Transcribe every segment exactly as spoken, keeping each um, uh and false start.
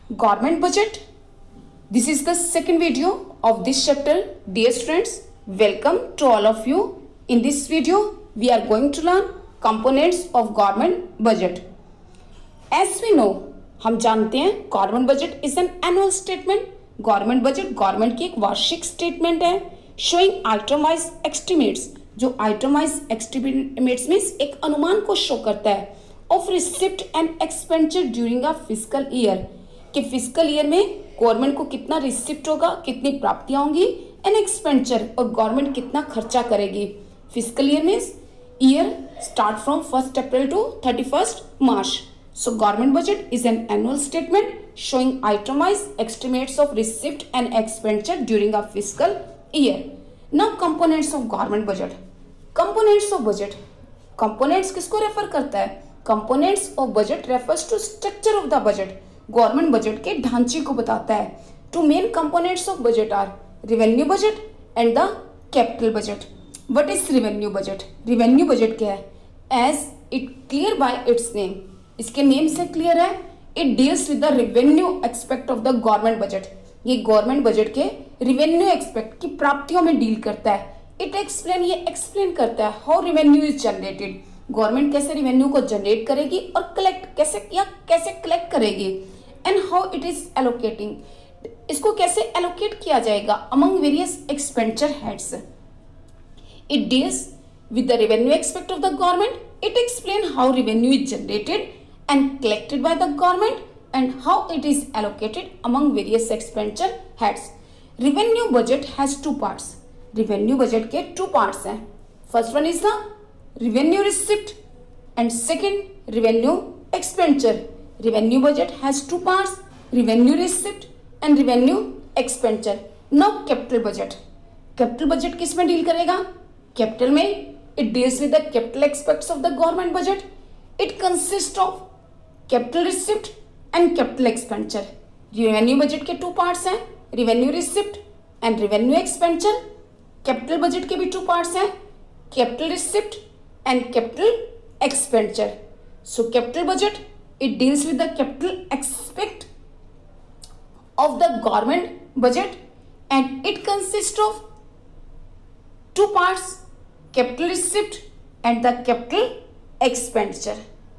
Government budget. This is the second video of this chapter. Dear students, welcome to all of you. In this video, we are going to learn components of government budget. As we know, हम जानते हैं government budget is an annual statement. Government budget government की एक वार्षिक statement है showing item wise estimates. जो item wise estimates means एक अनुमान को शो करता है of receipt and expenditure during a fiscal year. कि फिस्कल ईयर में गवर्नमेंट को कितना रिसिप्ट होगा, कितनी प्राप्तियां होंगी, एंड एक्सपेंडिचर और गवर्नमेंट कितना खर्चा करेगी. Fiscal year means year start from first April to thirty first March. So government budget is an annual statement showing itemized estimates of receipt and expenditure during a fiscal year. Now components of government budget. Components of budget. Components किसको refer करता है? Components of budget refers to structure of the budget. Government budget के ढांचे को बताता है. Two main components of budget are revenue budget and the capital budget. What is revenue budget? Revenue budget क्या है? As it clear by its name. इसके name से clear है. It deals with the revenue expect of the government budget. ये government budget के revenue expect की प्राप्तियों में डील करता है. इट एक्सप्लेन ये एक्सप्लेन करता है how revenue is generated. Government कैसे रेवेन्यू को जनरेट करेगी और कलेक्ट कैसे या कैसे कलेक्ट करेगी, and how it is allocating. इसको कैसे एलोकेट किया जाएगा among various expenditure heads. It deals with the revenue aspect of the government. It explains how revenue is generated and collected by the government and how it is allocated among various expenditure heads. Revenue budget has two parts. Revenue budget के two parts हैं. First one is the revenue receipt and second revenue expenditure. Revenue budget has two parts, revenue receipt and revenue expenditure. Now capital budget. Capital budget किस में deal करेगा? Capital में it deals with the capital aspects of the government budget. It consists of capital receipt and capital expenditure. Revenue budget के two parts हैं, revenue receipt and revenue expenditure. Capital budget के भी two parts हैं, capital receipt and capital expenditure. So capital budget it deals with the capital aspect of the government budget and it consists of two parts, capital receipt and the capital expenditure.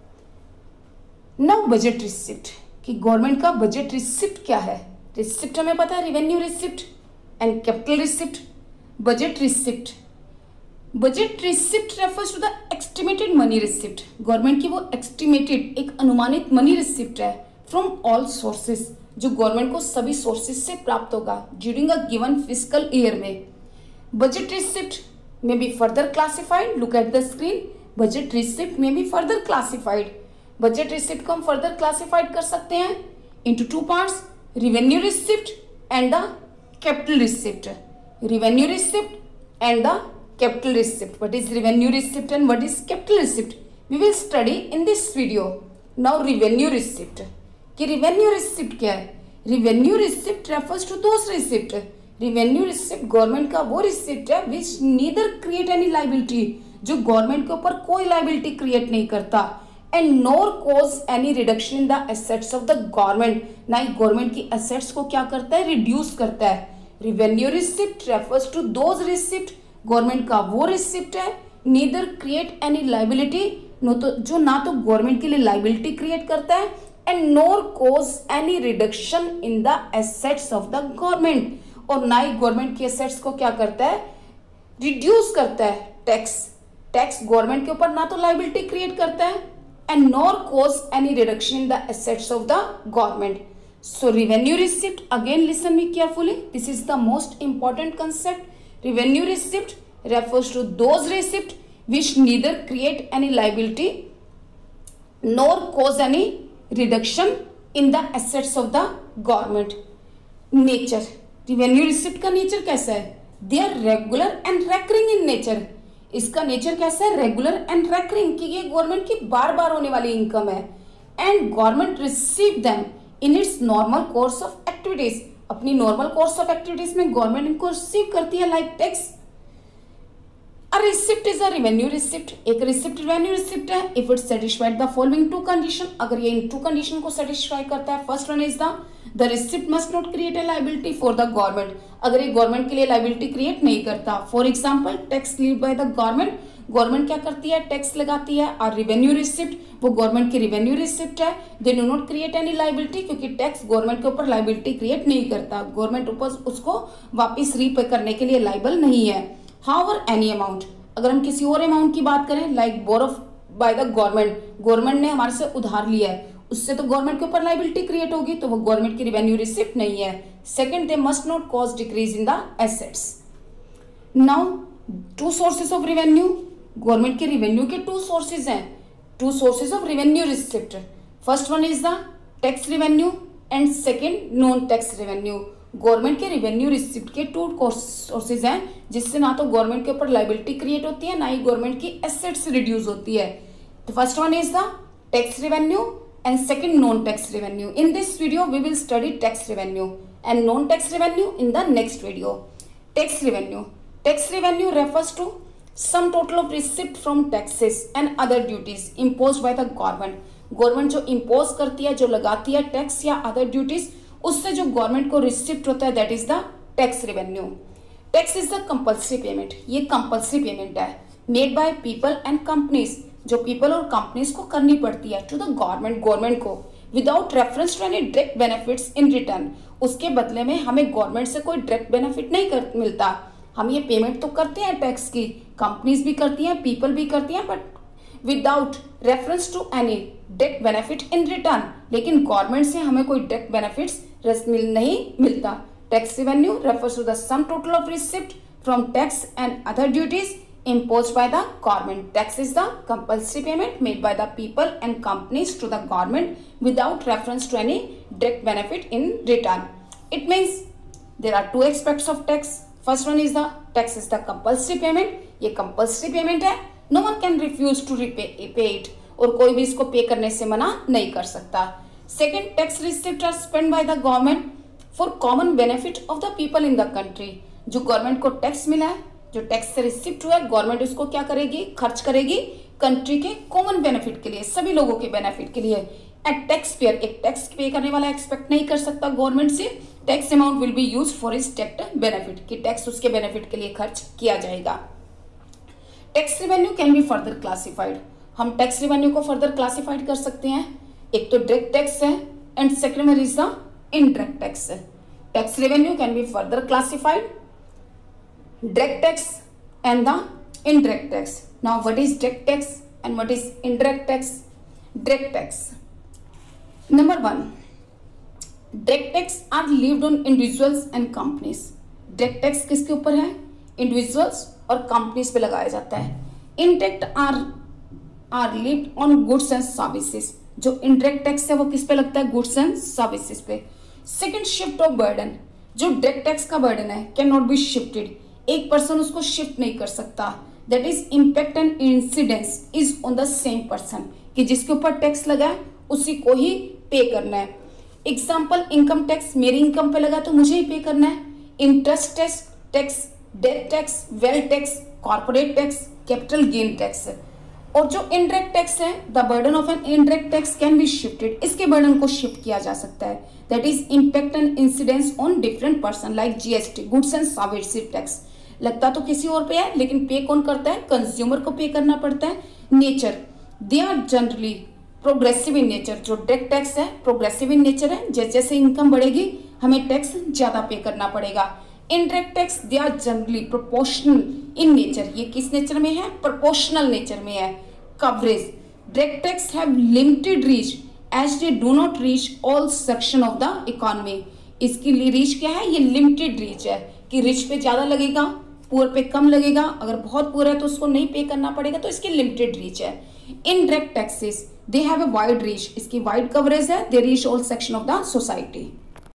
Now budget receipt कि government का budget receipt क्या है. Receipt हमें पता है revenue receipt and capital receipt. Budget receipt budget receipt refers to the estimated money receipt. Government की वो estimated एक अनुमानित मनी रिसिप्ट है फ्रॉम ऑल सोर्सेस जो गवर्नमेंट को सभी सोर्सेस से प्राप्त होगा during a given fiscal year में. Budget receipt may be further classified. Look at the screen. Budget receipt may be further classified. Budget receipt को हम further classified कर सकते हैं into two parts, revenue receipt and the capital receipt. Revenue receipt and the capital receipt. What is revenue receipt and what is capital receipt? We will study in this video. Now revenue receipt. कि revenue receipt क्या है? Revenue receipt refers to those receipt. Revenue receipt government का वो receipt है which neither create any liability, जो government के ऊपर कोई लाइबिलिटी क्रिएट नहीं करता, and nor cause any reduction in the assets of the government. ना ही गवर्नमेंट की एसेट्स को क्या करता है, रिड्यूस करता है. Revenue receipt refers to those receipt. Government का वो रिसिप्ट है neither create any liability, no तो जो ना तो गवर्नमेंट के लिए लाइबिलिटी क्रिएट करता है and nor cause any reduction in the assets of the government, और ना ही गवर्नमेंट के एसेट्स को क्या करता है, रिड्यूस करता है. टैक्स टैक्स गवर्नमेंट के ऊपर ना तो लाइबिलिटी क्रिएट करता है and nor cause any reduction in the assets of the government. So revenue receipt, again listen me carefully, this is the most important concept. Revenue receipt refers to those receipt which neither create any liability nor cause any reduction in the assets of the government. Nature. Revenue receipt का nature कैसा है? They are regular and recurring in nature. इसका nature कैसा है? Regular and recurring, कि ये government की बार बार होने वाली इनकम है and government receive them in its normal course of activities. अपनी नॉर्मल कोर्स ऑफ एक्टिविटीज में गवर्नमेंट इनको रिसीव करती है like tax. A receipt is a revenue receipt. एक receipt revenue receipt है if it satisfied the following two condition. अगर ये इन two condition को satisfy करता है, first one is the the receipt must not create a liability for the government. अगर ये government के लिए liability create नहीं करता, for example tax levied by the government, government क्या करती है, टैक्स लगाती है, और रेवेन्यू रिसिप्ट वो गवर्नमेंट की रेवेन्यू रिसिप्ट है, they do not create any liability, क्योंकि टैक्स गवर्नमेंट के ऊपर लाइबिलिटी क्रिएट नहीं करता, गवर्नमेंट ऊपर उसको वापस रीपे करने के लिए लाइबल नहीं है। हाउएवर एनी अमाउंट, अगर हम किसी और अमाउंट की बात करें like borrow by the government, government ने हमारे से उधार लिया है, उससे तो गवर्नमेंट के ऊपर लाइबिलिटी क्रिएट होगी, तो वो गवर्नमेंट की रेवेन्यू रिसिप्ट नहीं है। Second, they must not cause decrease in the assets. Now two sources of revenue, government के रेवेन्यू के टू सोर्सेज हैं, two sources of revenue receipt. First one is the tax revenue and second non tax revenue. Government के revenue receipt के two sources हैं जिससे ना तो government के ऊपर लाइबिलिटी क्रिएट होती है, ना ही गवर्नमेंट की एसेट्स रिड्यूस होती है। तो first one is the tax revenue and second non-tax revenue. In this video we will study tax revenue and non-tax revenue in the next video. Tax revenue. Tax revenue refers to sum total of receipt from taxes and other duties imposed by the government. Government जो impose करती है, जो लगाती है tax या other duties, उससे जो government को रिसिप्ट होता है that is the tax revenue. Tax is the compulsory payment, ये कंपल्सरी पेमेंट है made by people and companies, जो पीपल और कंपनीज को करनी पड़ती है टू द गवर्नमेंट, गवर्नमेंट को without reference to any direct benefits in return. उसके बदले में हमें गवर्नमेंट से कोई डायरेक्ट बेनिफिट नहीं कर, मिलता। हम ये पेमेंट तो करते हैं टैक्स की, कंपनीज भी करती हैं, पीपल भी करती हैं, but without reference to any direct benefit in return. लेकिन गवर्नमेंट से हमें कोई डायरेक्ट बेनिफिट्स मिल नहीं मिलता। Tax revenue refers to the sum total of receipt from tax and other duties imposed by the government. Tax is the compulsory payment made by the people and companies to the government without reference to any direct benefit in return. It means there are two aspects of tax. First one is the tax is the compulsory payment. ये compulsory payment है, no one can refuse to repay pay it, और कोई भी इसको पे करने से मना नहीं कर सकता. Second, tax receipts are spent by the government for common benefit of the people in the country. जो गवर्नमेंट को टैक्स मिला है, जो टैक्स से रिसिप्ट हुआ है, गवर्नमेंट उसको क्या करेगी, खर्च करेगी कंट्री के कॉमन बेनिफिट के लिए, सभी लोगों के बेनिफिट के लिए। एट टैक्स पेयर, एक टैक्स पे करने वाला एक्सपेक्ट नहीं कर सकता गवर्नमेंट से tax amount will be use for his tax benefit, कि टैक्स उसके बेनिफिट के लिए खर्च किया जाएगा। Tax revenue can be further classified, हम टैक्स रेवेन्यू को फर्दर क्लासिफाइड कर सकते हैं। एक तो डायरेक्ट टैक्स है and second one is the indirect tax. Tax revenue can be further classified direct tax and the indirect tax. Now what is direct tax and what is indirect tax? Direct tax, number one, direct tax are levied on individuals and companies. direct tax किसके ऊपर है, individuals और companies पे लगाया जाता है। indirect are are levied on goods and services, जो indirect tax है वो किस पे लगता है, goods and services पे। second, shift of burden, जो direct tax का burden है कैन नॉट बी shifted, एक पर्सन उसको शिफ्ट नहीं कर सकता। That is impact and incidence is on the same person, कि जिसके ऊपर टैक्स लगा है उसी को ही पे करना है। एग्जाम्पल, इनकम टैक्स मेरी इनकम पे लगा तो मुझे ही पे करना है। Interest tax tax death tax, wealth tax, corporate tax, capital gain tax. और जो इनडायरेक्ट टैक्स है, the burden of an indirect tax can be shifted, इसके बर्डन को शिफ्ट किया जा सकता है। That is impact and incidence on different person, like GST, goods and services tax. लगता तो किसी और पे है लेकिन पे कौन करता है, कंज्यूमर को पे करना पड़ता है। Nature, they are generally progressive in nature, जो डायरेक्ट टैक्स है प्रोग्रेसिव इन नेचर है, जैसे जैसे इनकम बढ़ेगी हमें टैक्स ज्यादा पे करना पड़ेगा। Indirect tax they are generally proportional in nature, ये किस नेचर में है, प्रोपोर्शनल नेचर में है। Coverage, direct tax have limited reach as they do not reach all section of the economy. इसकी रीच क्या है, ये लिमिटेड रीच है, कि रिच पे ज्यादा लगेगा, पुअर पे कम लगेगा। अगर बहुत पुअर है तो उसको नहीं पे करना पड़ेगा, तो इसकी लिमिटेड रीच है। Indirect taxes they have a wide reach, इसकी वाइड कवरेज है, they reach all section of the society.